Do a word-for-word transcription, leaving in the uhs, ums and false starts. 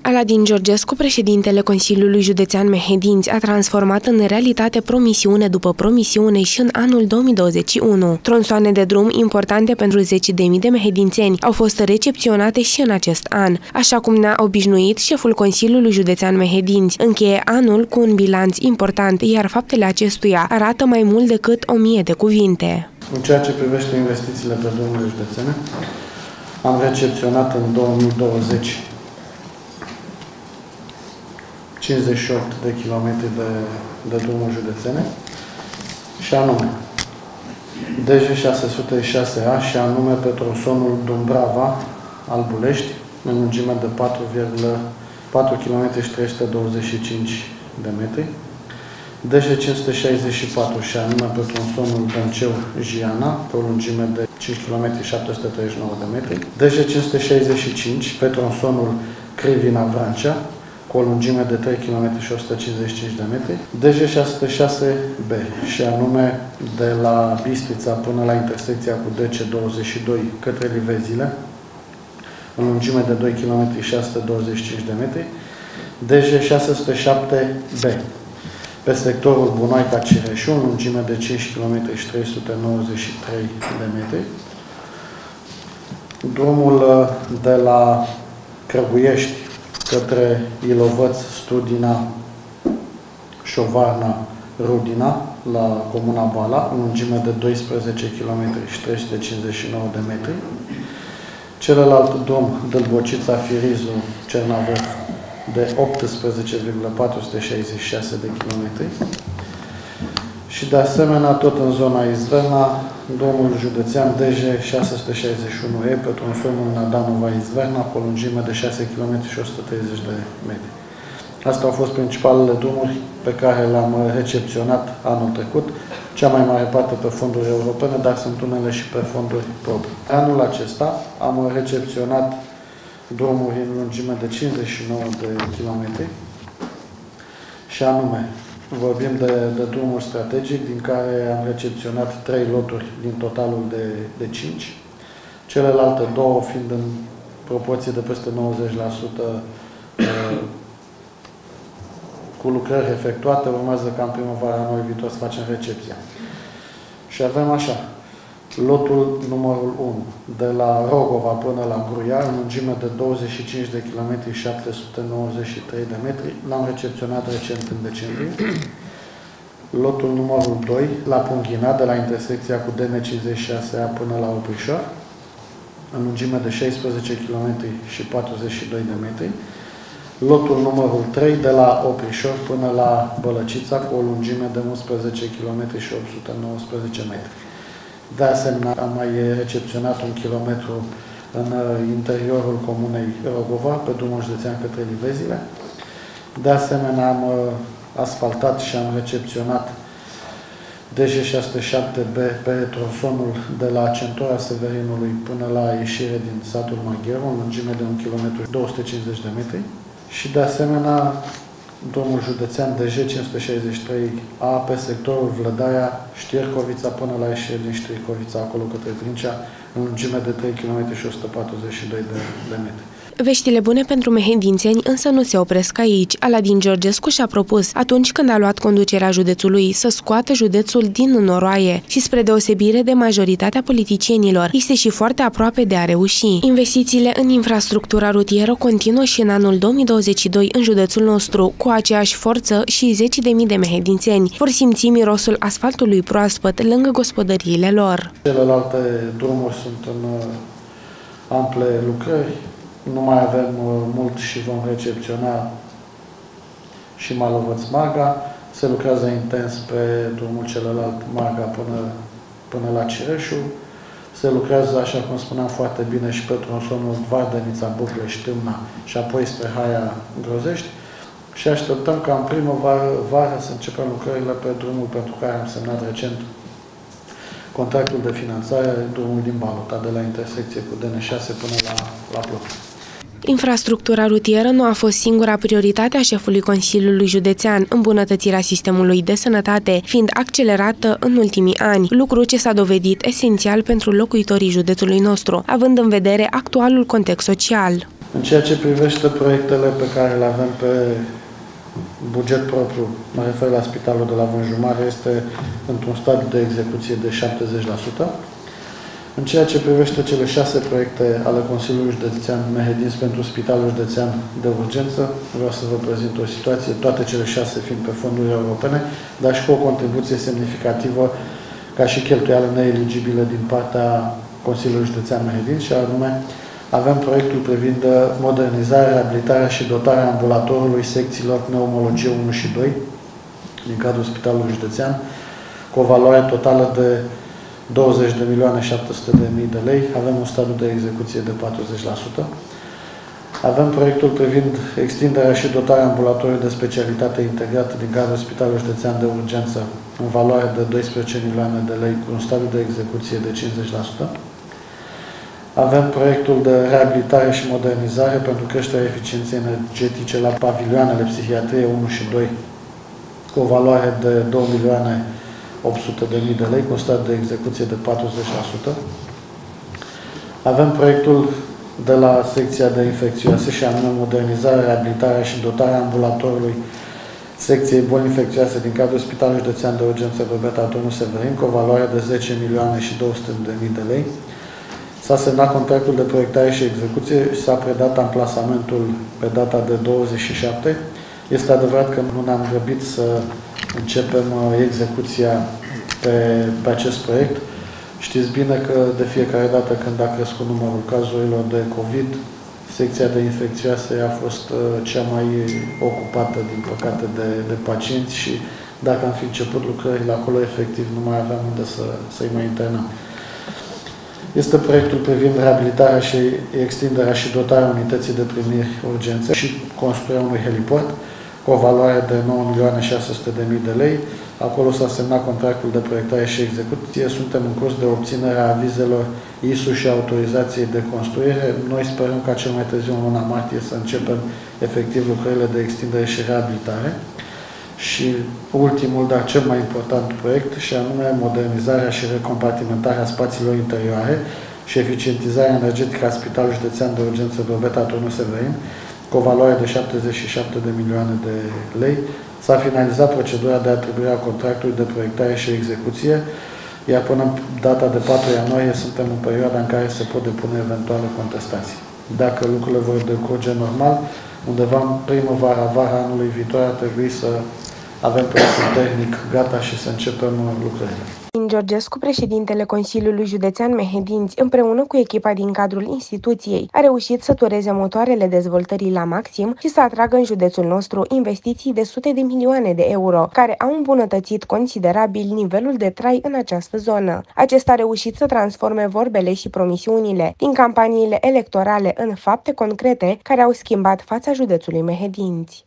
Aladin Georgescu, președintele Consiliului Județean Mehedinți, a transformat în realitate promisiune după promisiune și în anul două mii douăzeci și unu. Tronsoane de drum importante pentru zeci de mii de mehedințeni au fost recepționate și în acest an, așa cum ne-a obișnuit șeful Consiliului Județean Mehedinți. Încheie anul cu un bilanț important, iar faptele acestuia arată mai mult decât o mie de cuvinte. În ceea ce privește investițiile pe drumurile județene, am recepționat în două mii douăzeci cincizeci și opt de kilometri de, de drumuri județene și anume D J șase sute șase A și anume pe tronsonul Dumbrava-Albulești în lungime de patru kilometri și trei sute douăzeci și cinci de metri, D J cinci sute șaizeci și patru și anume pe tronsonul Dănceu-Jiana pe o lungime de cinci kilometri și șapte sute treizeci și nouă de metri, D J cinci sute șaizeci și cinci pe tronsonul Crivina-Vrancea cu o lungime de trei kilometri și o sută cincizeci și cinci de metri, D J șase sute șase B și anume de la Bistrița până la intersecția cu D C douăzeci și doi către Livezile, în lungime de doi kilometri și șase sute douăzeci și cinci de metri, D J șase sute șapte B pe sectorul Bunoica-Cireșu, în lungime de cinci kilometri și trei sute nouăzeci și trei de metri, drumul de la Crăbuiești către Ilovăț, Studina, Șovarna, Rudina, la Comuna Bala, în lungime de doisprezece kilometri și trei sute cincizeci și nouă de metri. Celălalt drum, Dâlbocița, Firizu, Cernavăr, de optsprezece virgulă patru sute șaizeci și șase de kilometri. Și de asemenea, tot în zona Izverna, drumul județean D J șase sute șaizeci și unu E pe tronsonul Nadanova-Izverna cu o lungime de șase kilometri și o sută treizeci de metri. Astea au fost principalele drumuri pe care le-am recepționat anul trecut, cea mai mare parte pe fonduri europene, dar sunt unele și pe fonduri proprii. Anul acesta am recepționat drumuri în lungime de cincizeci și nouă de kilometri și anume vorbim de, de drumuri strategic, din care am recepționat trei loturi din totalul de, de cinci, celelalte două fiind în proporție de peste nouăzeci la sută uh, cu lucrări efectuate. Urmează ca în primăvara anului viitor să facem recepția. Și avem așa, lotul numărul unu, de la Rogova până la Gruiar, în lungime de douăzeci și cinci de kilometri și șapte sute nouăzeci și trei de metri, l-am recepționat recent în decembrie. Lotul numărul doi, la Punghina, de la intersecția cu D M cincizeci și șase A până la Oprișor, în lungime de șaisprezece kilometri și patruzeci și doi de metri. Lotul numărul trei, de la Oprișor până la Bălăcița, cu o lungime de unsprezece kilometri și opt sute nouăsprezece metri. De asemenea, am mai recepționat un kilometru în interiorul comunei Rogova, pe drumul județean către Livezile. De asemenea, am asfaltat și am recepționat D J șase sute șapte B pe tronsonul de la Centura Severinului până la ieșire din satul Magheru, în lungime de un kilometru și două sute cincizeci de metri. Și de asemenea, drumul județean D J cinci sute șaizeci și trei A pe sectorul Vlădaia, Știercovița până la ieșire din Știercovița, acolo către Trincea, în lungime de trei kilometri și o sută patruzeci și doi de metri. Veștile bune pentru mehedințeni însă nu se opresc aici. Aladin Georgescu și-a propus, atunci când a luat conducerea județului, să scoată județul din noroaie și, spre deosebire de majoritatea politicienilor, este și foarte aproape de a reuși. Investițiile în infrastructura rutieră continuă și în anul două mii douăzeci și doi în județul nostru, cu aceeași forță, și zeci de mii de mehedințeni vor simți mirosul asfaltului proaspăt lângă gospodăriile lor. Celelalte drumuri sunt în ample lucrări. Nu mai avem uh, mult și vom recepționa și Malovăț-Marga. Se lucrează intens pe drumul celălalt Marga până, până la Cireșu. Se lucrează, așa cum spuneam, foarte bine și pe tronsonul Vardănița-Buclești-Tâmna și apoi spre Haia-Grozești. Și așteptăm ca în primăvară vară să începem lucrările pe drumul pentru care am semnat recent contractul de finanțare, drumul din Balota, de la intersecție cu D N șase până la, la Plot. Infrastructura rutieră nu a fost singura prioritate a șefului Consiliului Județean, îmbunătățirea sistemului de sănătate fiind accelerată în ultimii ani, lucru ce s-a dovedit esențial pentru locuitorii județului nostru, având în vedere actualul context social. În ceea ce privește proiectele pe care le avem pe buget propriu, mă refer la Spitalul de la Vânjumare, este într-un stadiu de execuție de șaptezeci la sută. În ceea ce privește cele șase proiecte ale Consiliului Județean Mehedinți pentru Spitalul Județean de Urgență, vreau să vă prezint o situație, toate cele șase fiind pe fonduri europene, dar și cu o contribuție semnificativă ca și cheltuială neeligibile din partea Consiliului Județean Mehedinți, și anume avem proiectul privind modernizarea, reabilitarea și dotarea ambulatorului secțiilor pneumologie unu și doi din cadrul Spitalului Județean, cu o valoare totală de douăzeci de milioane șapte sute de mii de lei. Avem un stadiu de execuție de patruzeci la sută. Avem proiectul privind extinderea și dotarea ambulatorului de specialitate integrată din cadrul Spitalului Județean de Urgență, în valoare de doisprezece milioane de lei, cu un stadiu de execuție de cincizeci la sută. Avem proiectul de reabilitare și modernizare pentru creșterea eficienței energetice la pavilioanele psihiatrie unu și doi, cu o valoare de două milioane opt sute de mii de lei, cu un stadiu de execuție de patruzeci la sută. Avem proiectul de la secția de infecțioase, și anume modernizarea, reabilitarea și dotarea ambulatorului secției boli infecțioase din cadrul Spitalului Județean de Urgență Drobeta Turnul Severin, cu o valoare de zece milioane și două sute de mii de lei. S-a semnat contractul de proiectare și execuție și s-a predat amplasamentul pe data de douăzeci și șapte. Este adevărat că nu ne-am grăbit să începem execuția pe, pe acest proiect. Știți bine că de fiecare dată când a crescut numărul cazurilor de COVID, secția de infecțioase a fost cea mai ocupată, din păcate, de, de pacienți, și dacă am fi început lucrările acolo, efectiv, nu mai aveam unde să, să-i mai internăm. Este proiectul privind reabilitarea și extinderea și dotarea unității de primiri urgențe și construirea unui heliport, cu o valoare de nouă milioane șase sute de mii de lei. Acolo s-a semnat contractul de proiectare și execuție. Suntem în curs de obținerea avizelor I S U și autorizației de construire. Noi sperăm ca cel mai târziu în luna martie să începem efectiv lucrările de extindere și reabilitare. Și ultimul, dar cel mai important proiect, și anume modernizarea și recompartimentarea spațiilor interioare și eficientizarea energetică a Spitalului Județean de Urgență Drobeta Turnul Severin, cu o valoare de șaptezeci și șapte de milioane de lei. S-a finalizat procedura de atribuire a contractului de proiectare și execuție, iar până în data de patru ianuarie suntem în perioada în care se pot depune eventuale contestații. Dacă lucrurile vor decurge normal, undeva în primăvara, vara anului viitor ar trebui să avem proiectul tehnic gata și să începem lucrările. Georgescu, președintele Consiliului Județean Mehedinți, împreună cu echipa din cadrul instituției, a reușit să tureze motoarele dezvoltării la maxim și să atragă în județul nostru investiții de sute de milioane de euro, care au îmbunătățit considerabil nivelul de trai în această zonă. Acesta a reușit să transforme vorbele și promisiunile din campaniile electorale în fapte concrete care au schimbat fața județului Mehedinți.